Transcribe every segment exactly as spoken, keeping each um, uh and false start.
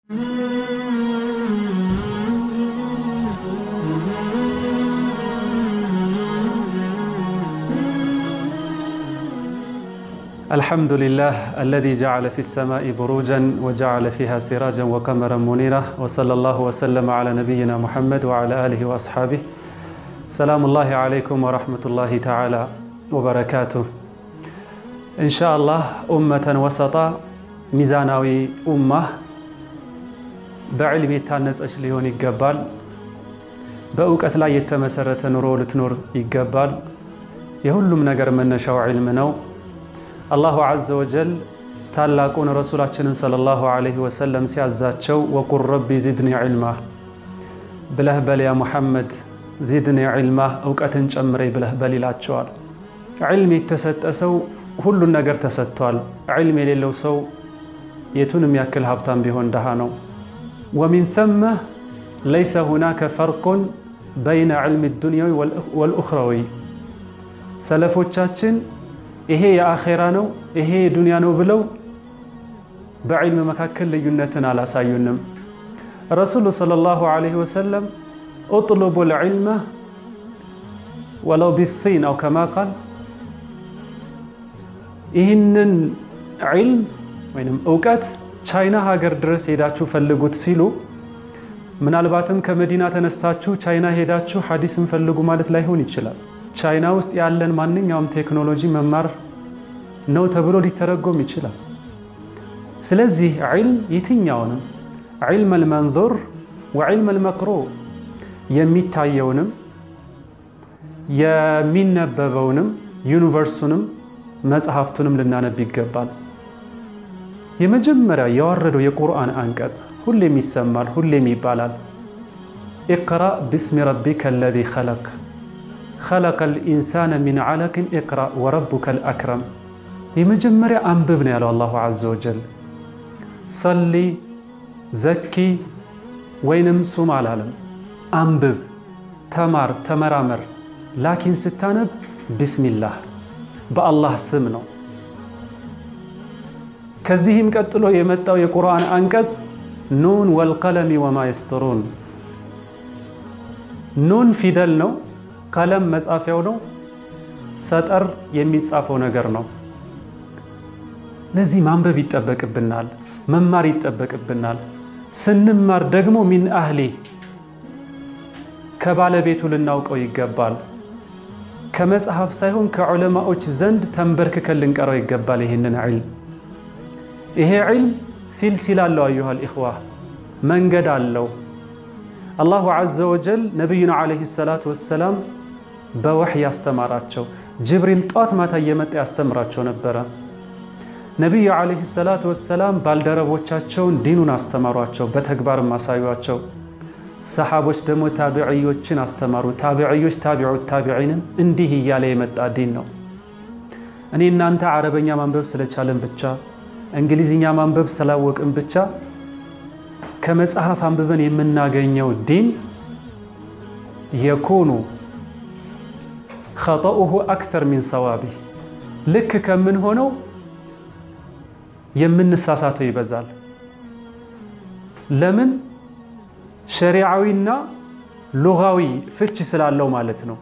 الحمد لله الذي جعل في السماء بروجا وجعل فيها سراجا وقمرا منيرا وصلى الله وسلم على نبينا محمد وعلى آله وأصحابه سلام الله عليكم ورحمة الله تعالى وبركاته إن شاء الله أمة وسطا ميزاناوي أمة بعلم التانس أشليون يقبال بأوقات لا يتمسرة نورو لتنور يقبال يهلم نقر من نشاو علمنا الله عز وجل ታላቁን ረሱላችንን ሰለላሁ ዐለይሂ ወሰለም ሲያዛቸው ወቁር ረቢ ዚድኒ ዒልማ ብለህ በል ያ ሙሐመድ ዚድኒ ዒልማ ዕውቀትን ጨምረኝ ብለህ በል ይላቸዋል። ዒልም የተሰጠ ሰው ሁሉን ነገር ተሰጥቷል። ዒልም የሌለው ሰው የቱንም ያክል ሀብታም ቢሆን ደሃ ነው። ومن ثم ليس هناك فرق بين علم الدنيا والأخروي ሰለፎቻችን ይሄ የአኺራ ነው ይሄ ዱንያ ነው ብለው በዕልም መካከል ልዩነትን አላሳዩንም። ረሱሉ ሰለላሁ ዐለይሂ ወሰለም اطلبوا العلم ولو بالصين او كما قال ይህንን ዒልም ወይንም ዕውቀት ቻይና ሀገር ድረስ ሄዳችሁ ፈልጉት ሲሉ ምናልባትም ከመዲና ተነስታችሁ ቻይና ሄዳችሁ ሐዲስን ፈልጉ ማለት ላይሆን ይችላል። ቻይና ውስጥ ያለን ማንኛውም ቴክኖሎጂ መማር ነው ተብሎ ሊተረጎም ይችላል። ስለዚህ ዒልም የትኛውንም ዒልም المنظور وعلم المقروء የሚታየውንም የሚነበበውንም ዩኒቨርሱንም መጽሐፍቱንም ልናነብ ይገባል። የመጀመሪያ ያወረደው የቁርአን አንቀጽ ሁሌም ይሰማል ሁሌም ይባላል اقرأ باسم ربك الذي خلق خلق الإنسان من علق اقرأ وربك الأكرم يمجمري أنببنا يا الله عز وجل صلي زكي وينم سوم على العالم أنبب تمار تمرامر لكن ستانب بسم الله بالله سمنو كزيهم كتلو يمتاو يقرآن أنكز نون والقلم وما يسطرون نون فيدلنو قلم مصافيو ነው ሰጠር የሚጻፈው ነገር ነው። ለዚህ ማንበብ ይተበቅብናል መማር ይተበቅብናል። ስንማር ደግሞ ሚን አህሊ ከባለቤቱ ልናውቀው ይገባል። ከመጽሐፍ ሳይሆን ከዑለማዎች ዘንድ ተንበርክከን ልንቀረው ይገባል። ይሄንን ዒልም ይሄ ዒልም ሲልሲላ አለው አዩሃ الإخوة መንገድ አለው። الله عز وجل نبينا عليه الصلاة والسلام بوحي ያስተማራቸው ጅብሪል ጧት ማታ እየመጣ ያስተምራቸው ነበር። ነብዩ عليه الصلاة والسلام ባልደረቦቻቸውን ዲኑን አስተማሯቸው በተግባር ማሳዩአቸው። ሰሃቦች ደግሞ ታቢዒዎችን አስተማሩ። ታቢዒዎች ታቢዑ ታቢዒንን እንዲህ እያለ የመጣ ዲን ነው። እኔ እናንተ አረበኛ ማንበብ ስለቻለን ብቻ እንግሊዝኛ ማንበብ ስላወቅን ብቻ ከመጽሐፍ አንብበን የምናገኘው ዲን يكون خطأه أكثر من صوابه لك كم من هنا يمن الساسات يبزال لمن شريعوينا لغوي فتش سلالو مالتنا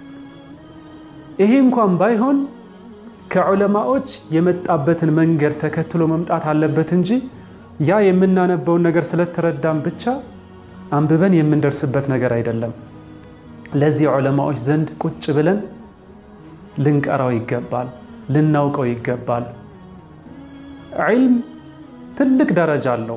إيه مكان بايهون كعلماء يمتقبتن منجر تكتلو ممتعت على بتنجي يا يمنا نبون نجر سلت ردام بتشا أم ببن يمن درسبت نجر أيدلهم لذي علماء زند كتش بلن لنك أراوي يقبال لنوكو يقبال علم تلك درجة له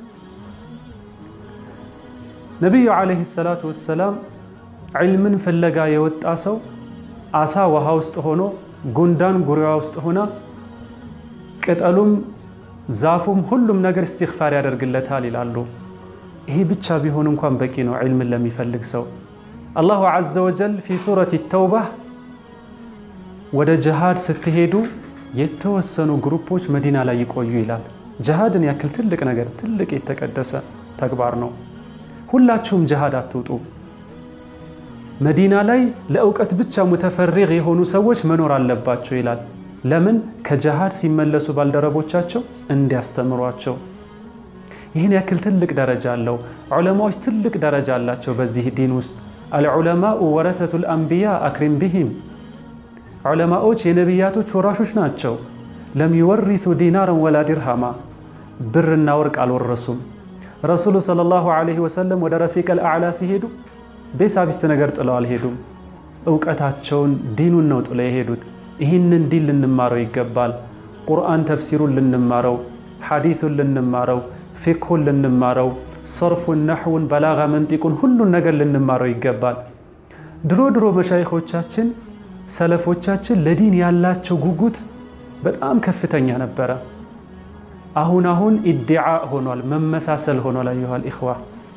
نبي عليه الصلاة والسلام علم في اللقا يوت أسو أسا وهاوست هونو قندان قرياوست هنا كتألوم زافهم كلهم نجر استغفار يدرج الله لالله هي بتشابه هون كم بكينو علم لم يفلق سو الله عز وجل في سورة التوبة وده جهاد ستهدو يتوسنوا جروبوش مدينة لا يقويو إلال جهاد يأكل تلك نجر تلك يتقدس تكبرنا كلاتهم جهادات توتو مدينة لاي لأوقات بتشا متفرغ يهونو سوش منور على لباتشو إلال لمن كجهاد سيملسوا بالدربوچاچو اندي استمروچو ይህን ያክል ትልቅ ደረጃ አለው። ዑለማዎች ትልቅ ደረጃ አላቸው በዚህ ዲን ውስጥ። አልዑለማኡ ወረተቱል አንቢያ አክሪም ቢሂም። ዑለማዎች የነቢያቶች ወራሾች ናቸው። ለም ይወሪሱ ዲናራን ወላ ዲርሃማ፣ ብርና ወርቅ አልወረሱም። ረሱሉ ሰለላሁ ዐለይሂ ወሰለም ወደ ረፊቀል አዕላ ሲሄዱ ቤሳቢስት ነገር ጥለው አልሄዱም። እውቀታቸውን ዲኑን ነው ጥለው የሄዱት። ይህንን ዲን ልንማረው ይገባል። ቁርአን ተፍሲሩን ልንማረው፣ ሐዲሱን ልንማረው፣ ፊክሁን ልንማረው፣ ሰርፉን፣ ነሕውን፣ በላጋ፣ መንጢቁን ሁሉን ነገር ልንማረው ይገባል። ድሮ ድሮ መሻይኾቻችን ሰለፎቻችን ለዲን ያላቸው ጉጉት በጣም ከፍተኛ ነበረ። አሁን አሁን ኢድዓ ሆኗል፣ መመሳሰል ሆኗል። አዩሃል ኢኽዋ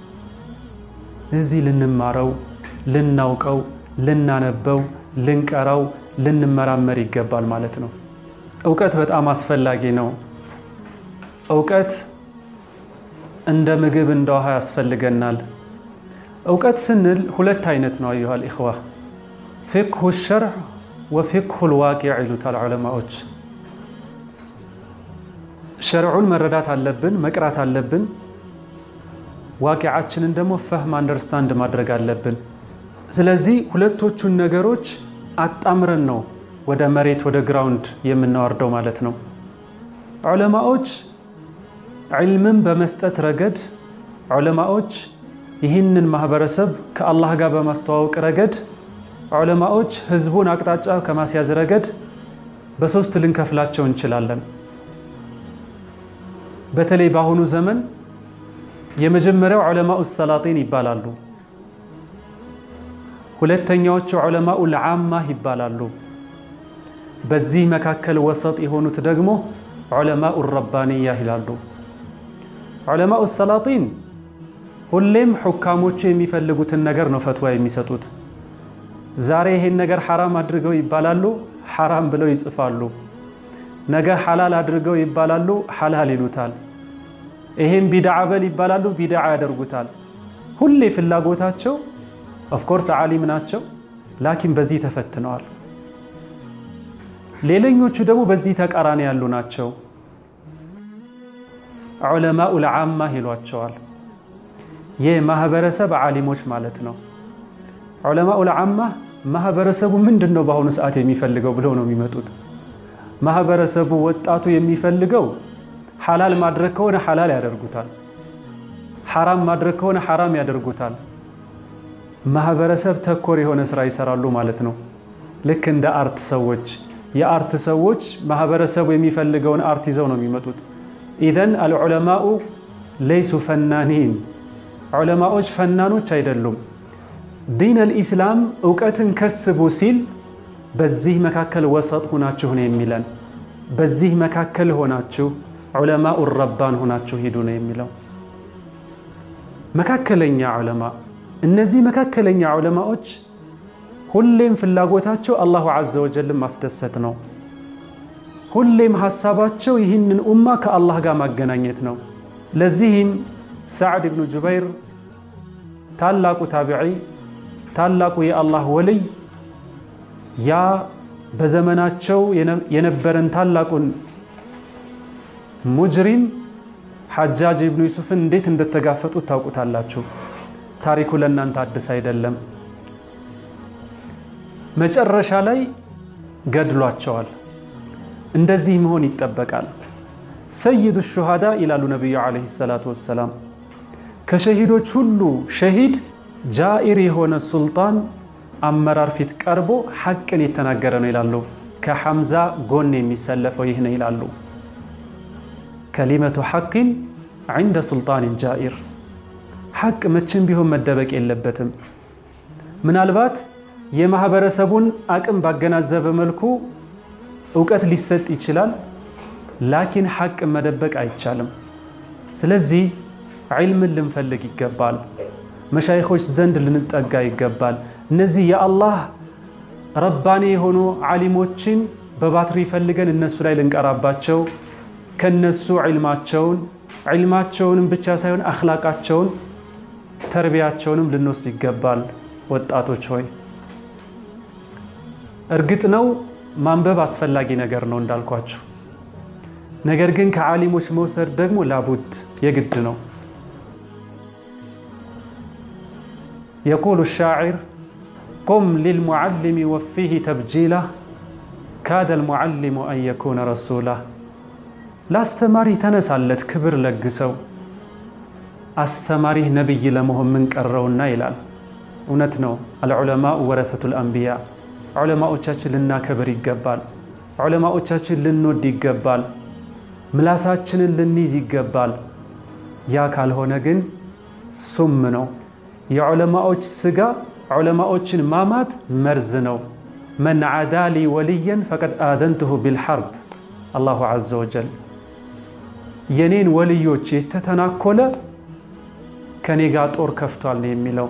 እዚህ ልንማረው፣ ልናውቀው፣ ልናነበው፣ ልንቀራው፣ ልንመራመር ይገባል ማለት ነው። እውቀት በጣም አስፈላጊ ነው። እውቀት እንደ ምግብ እንደ ውሃ ያስፈልገናል። እውቀት ስንል ሁለት አይነት ነው አዩሃል ኢኽዋ፣ ፊቅሁ ሸርዕ ወፊቅሁ ልዋቂዕ ይሉታል ዑለማዎች። ሸርዑን መረዳት አለብን፣ መቅራት አለብን። ዋቂዓችንን ደግሞ ፈህም አንደርስታንድ ማድረግ አለብን። ስለዚህ ሁለቶቹን ነገሮች አጣምረን ነው ወደ መሬት ወደ ግራውንድ የምናወርደው ማለት ነው። ዑለማዎች ዒልምን በመስጠት ረገድ፣ ዑለማዎች ይህንን ማህበረሰብ ከአላህ ጋር በማስተዋወቅ ረገድ፣ ዑለማዎች ህዝቡን አቅጣጫ ከማስያዝ ረገድ በሶስት ልንከፍላቸው እንችላለን። በተለይ በአሁኑ ዘመን የመጀመሪያው ዑለማኡ ሰላጢን ይባላሉ። ሁለተኛዎቹ ዑለማኡ ልዓማ ይባላሉ። በዚህ መካከል ወሰጥ የሆኑት ደግሞ ዑለማኡ ረባንያ ይላሉ። ዑለማኡ ሰላጢን ሁሌም ሑካሞቹ የሚፈልጉትን ነገር ነው ፈትዋ የሚሰጡት። ዛሬ ይሄን ነገር ሐራም አድርገው ይባላሉ፣ ሐራም ብለው ይጽፋሉ። ነገ ሐላል አድርገው ይባላሉ፣ ሐላል ይሉታል። ይሄን ቢድዓ በል ይባላሉ፣ ቢድዓ ያደርጉታል። ሁሌ ፍላጎታቸው ኦፍ ኮርስ ዓሊም ናቸው፣ ላኪን በዚህ ተፈትነዋል። ሌላኞቹ ደግሞ በዚህ ተቃራኒ ያሉ ናቸው። ዑለማኡ ልዓማ ይሏቸዋል፣ የማህበረሰብ ዓሊሞች ማለት ነው። ዑለማኡ ልዓማ ማህበረሰቡ ምንድነው በአሁኑ ሰዓት የሚፈልገው ብለው ነው የሚመጡት። ማህበረሰቡ ወጣቱ የሚፈልገው ሐላል ማድረግ ከሆነ ሐላል ያደርጉታል፣ ሐራም ማድረግ ከሆነ ሐራም ያደርጉታል። ማህበረሰብ ተኮር የሆነ ስራ ይሰራሉ ማለት ነው። ልክ እንደ አርት ሰዎች፣ የአርት ሰዎች ማህበረሰቡ የሚፈልገውን አርት ይዘው ነው የሚመጡት። ኢዘን አልዑለማኡ ለይሱ ፈናኒን፣ ዑለማዎች ፈናኖች አይደሉም። ዲን አልኢስላም እውቀትን ከስቡ ሲል በዚህ መካከል ወሰጥ ሆናችሁ ነው የሚለን። በዚህ መካከል ሆናችሁ ዑለማኡ ረባን ሆናችሁ ሂዱ ነው የሚለው። መካከለኛ ዑለማ፣ እነዚህ መካከለኛ ዑለማዎች ሁሌም ፍላጎታቸው አላሁ ዐዘ ወጀል ማስደሰት ነው። ሁሌም ሐሳባቸው ይህንን ኡማ ከአላህ ጋር ማገናኘት ነው። ለዚህም ሰዕድ ብኑ ጁበይር ታላቁ ታቢዒ፣ ታላቁ የአላህ ወልይ፣ ያ በዘመናቸው የነበረን ታላቁን ሙጅሪም ሐጃጅ ኢብኑ ዩሱፍን እንዴት እንደተጋፈጡት ታውቁታላችሁ። ታሪኩ ለእናንተ አዲስ አይደለም። መጨረሻ ላይ ገድሏቸዋል። እንደዚህ መሆን ይጠበቃል። ሰይዱ ሹሃዳ ይላሉ ነብዩ አለይሂ ሰላቱ ወሰላም። ከሸሂዶች ሁሉ ሸሂድ ጃኢር የሆነ ሱልጣን አመራር ፊት ቀርቦ ሐቅን የተናገረ ነው ይላሉ። ከሐምዛ ጎን የሚሰለፈው ይህ ነው ይላሉ። ከሊመቱ ሐቅን عند سلطان جائر። ሐቅ መቼም ቢሆን መደበቅ የለበትም። ምናልባት የማህበረሰቡን አቅም ባገናዘበ መልኩ እውቀት ሊሰጥ ይችላል፣ ላኪን ሐቅ መደበቅ አይቻልም። ስለዚህ ዒልምን ልንፈልግ ይገባል፣ መሻይኾች ዘንድ ልንጠጋ ይገባል። እነዚህ የአላህ ረባኒ የሆኑ ዓሊሞችን በባትሪ ፈልገን እነሱ ላይ ልንቀራባቸው፣ ከነሱ ዒልማቸውን ዒልማቸውንም ብቻ ሳይሆን አኽላቃቸውን ተርቢያቸውንም ልንወስድ ይገባል። ወጣቶች ሆይ እርግጥ ነው ማንበብ አስፈላጊ ነገር ነው እንዳልኳችሁ። ነገር ግን ከዓሊሞች መውሰድ ደግሞ ላቡድ የግድ ነው። يقول الشاعر قم للمعلم وفيه تبجيله كاد المعلم أن يكون رسولا لا استماري تنسالت كبر لقسو استماري نبي لمهم من كرونا إلال ونتنو العلماء ورثة الأنبياء علماء تشاچل لنا كبر يقبال علماء تشاچل لنود يقبال ملاساتشن لنيز يقبال يا كالهونا جن سمنو يا علماء سجا علماء مامات مرزنو من عدالي وليا فقد آذنته بالحرب الله عز وجل ينين وليوچ يتتناكل كنيغا طور كفتوال ነው የሚለው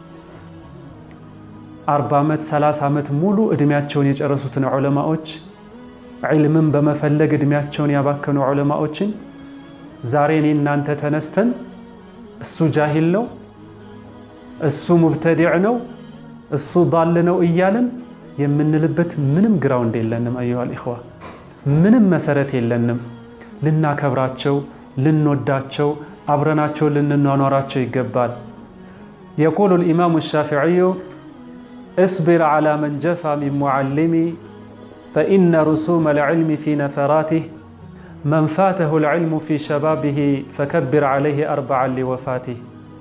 አርባ አመት ሰላሳ አመት ሙሉ እድሜያቸውን የጨረሱትን ዑለማዎች ዒልምን በመፈለግ እድሜያቸውን ያባከኑ ዑለማዎችን ዛሬ እኔ እናንተ ተነስተን እሱ ጃሂል ነው እሱ ሙብተዲዕ ነው እሱ ضال ነው እያለን የምንልበት ምንም ግራውንድ የለንም አዩሃ الإخوة ምንም መሰረት የለንም ልናከብራቸው ልንወዳቸው አብረናቸው ልንኗኗራቸው ይገባል يقول الإمام الشافعي اصبر على من جفا من معلمي فإن رسوم العلم في نفراته من فاته العلم في شبابه فكبر عليه أربعا لوفاته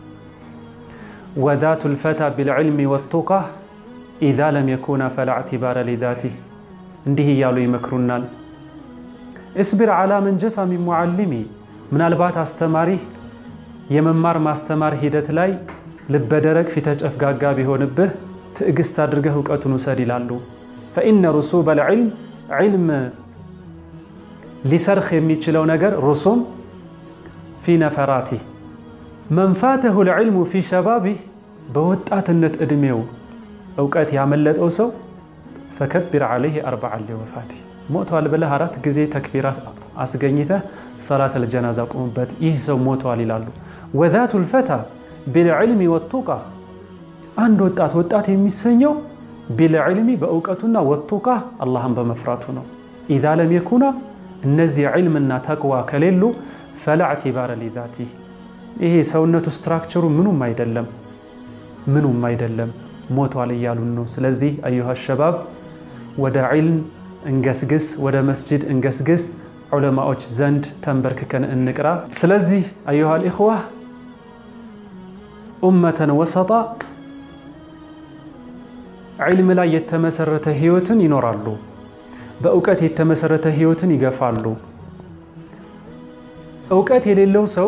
وذات الفتى بالعلم والتقى إذا لم يكون فلا اعتبار لذاته እንዲህ ያሉ ይመክሩናል اصبر على من جفا من معلمي ምናልባት አስተማሪ የመማር ማስተማር ሂደት ላይ ልበደረግ ፊተጨፍጋጋ ቢሆንብህ ትዕግስት አድርገህ ዕውቀቱን ወሰድ ይላሉ فإن رسوب العلم علم ሊሰርኽ የሚችለው ነገር رسوم في نفراته من فاته العلم في شبابه በወጣትነት እድሜው ዕውቀት ያመለጠው ሰው فكبر عليه أربعا لوفاته ሞቷል ብለህ አራት ጊዜ ተክቢራ አስገኝተህ صلاة الجنازة قومበት ይህ ሰው ሞቷል ይላሉ وذات الفتى بالعلم والتقى አንድ ወጣት ወጣት የሚሰኘው بالعلم በእውቀቱና والتقى አላህን በመፍራቱ ነው اذا لم يكن እነዚህ علمና ተቅዋ ከሌሉ فلا اعتبار لذاته ይሄ ሰውነቱ ስትራክቸሩ ምኑም አይደለም ምኑም አይደለም ሞቷል ይያሉን ነው ስለዚህ ايها الشباب ወደ علم እንገስግስ ወደ መስጂድ እንገስግስ ዑለማዎች ዘንድ ተንበርክከን እንቅራ ስለዚህ ايها الاخوه امه وسطا علم ላይ የተመሰረተ ህይወትን ይኖራሉ በእውቀት የተመሰረተ ህይወትን ይገፋሉ እውቀት የሌለው ሰው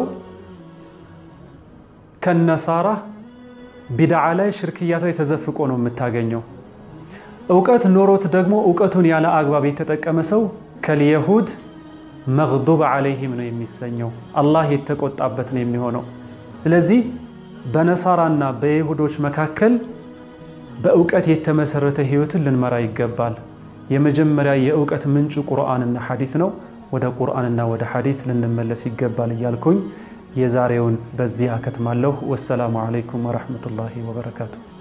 ከነሳራ ቢድዓ ላይ ሽርክያት ላይ ተዘፍቆ ነው የምታገኘው እውቀት ኖሮት ደግሞ እውቀቱን ያለ አግባብ የተጠቀመ ሰው ከልይሁድ መግዱብ عليهم ነው የሚሰኘው አላህ የተቆጣበት ነው የሚሆነው ስለዚህ በነሳራና በይሁዶች መካከል በእውቀት የተመሰረተ ህይወትን ልንመራ ይገባል የመጀመሪያ የእውቀት ምንጭ ቁርአንና ሐዲስ ነው ወደ ቁርአንና ወደ ሐዲስ ልንመለስ ይገባል ይያልኩኝ የዛሬውን በዚህ አከትማለሁ ወሰላሙ አለይኩም ወራህመቱላሂ ወበረካቱ